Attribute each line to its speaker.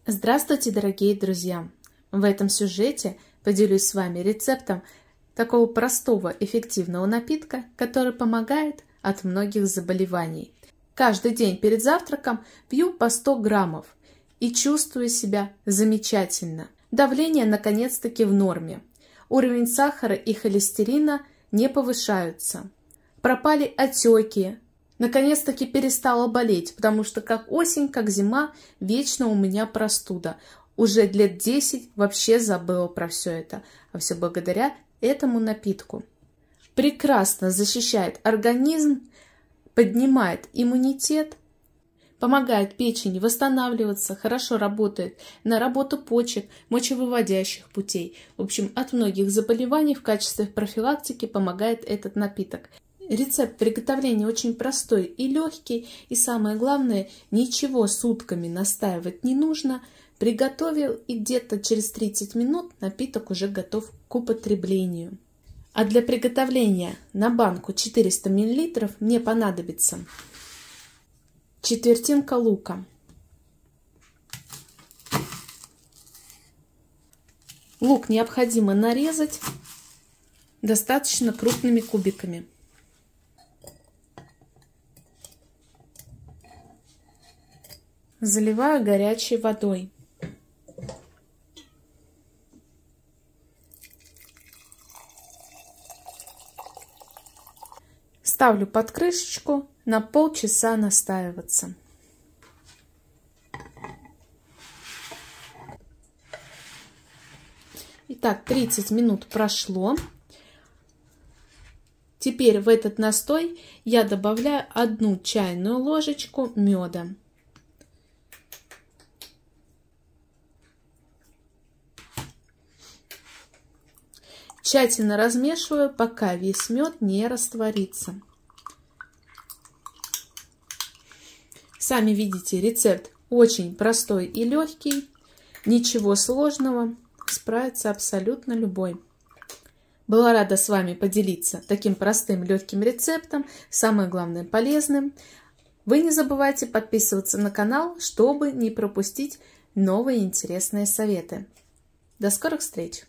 Speaker 1: Здравствуйте, дорогие друзья! В этом сюжете поделюсь с вами рецептом такого простого, эффективного напитка, который помогает от многих заболеваний. Каждый день перед завтраком пью по 100 граммов и чувствую себя замечательно. Давление наконец-таки в норме. Уровень сахара и холестерина не повышаются. Пропали отеки. Наконец-таки перестала болеть, потому что как осень, как зима, вечно у меня простуда. Уже лет 10 вообще забыла про все это, а все благодаря этому напитку. Прекрасно защищает организм, поднимает иммунитет, помогает печени восстанавливаться, хорошо работает на работу почек, мочевыводящих путей. В общем, от многих заболеваний в качестве профилактики помогает этот напиток. Рецепт приготовления очень простой и легкий, и самое главное, ничего сутками настаивать не нужно. Приготовил, и где-то через 30 минут напиток уже готов к употреблению. А для приготовления на банку 400 мл мне понадобится четвертинка лука, лук необходимо нарезать достаточно крупными кубиками. Заливаю горячей водой. Ставлю под крышечку на полчаса настаиваться. Итак, 30 минут прошло. Теперь в этот настой я добавляю 1 чайную ложечку меда. Тщательно размешиваю, пока весь мед не растворится. Сами видите, рецепт очень простой и легкий. Ничего сложного, справится абсолютно любой. Была рада с вами поделиться таким простым легким рецептом, самое главное полезным. Вы не забывайте подписываться на канал, чтобы не пропустить новые интересные советы. До скорых встреч!